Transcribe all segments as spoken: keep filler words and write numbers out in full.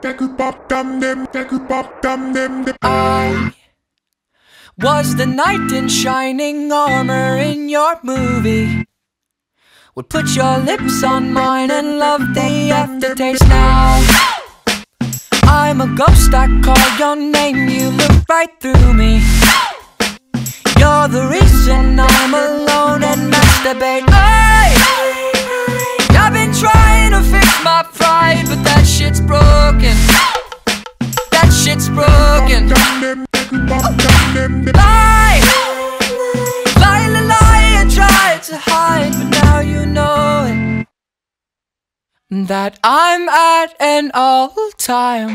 I was the knight in shining armor in your movie. Would put your lips on mine and love the aftertaste. Now I'm a ghost, I call your name, you look right through me. You're the reason I'm alone and masturbate. Hey, I've been trying to fix my pride, but that shit's broken. That shit's broken. Lie, lie, lie, lie, I tried to hide, but now you know it, that I'm at an all-time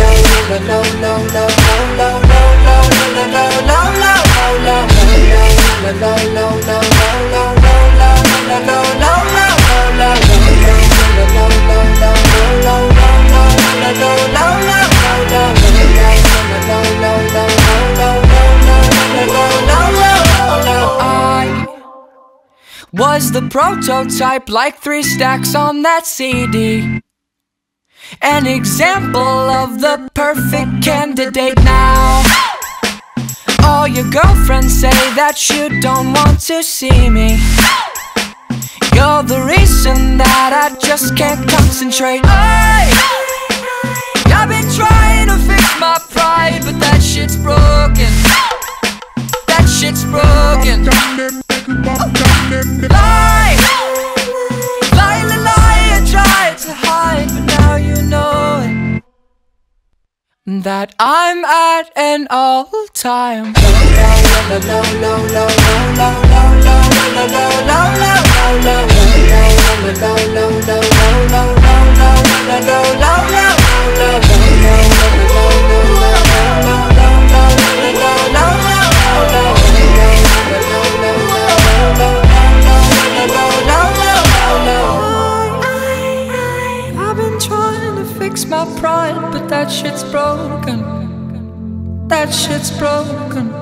was the prototype, like three stacks on that C D. An example of the perfect candidate. Now all your girlfriends say that you don't want to see me. You're the reason that I just can't concentrate. Hey, I've been trying to fix my pride, but that shit's broken. That shit's broken. Lie, lie, lie, lie, I tried to hide, but now you know it, that I'm at an all-time my pride, but that shit's broken. That shit's broken.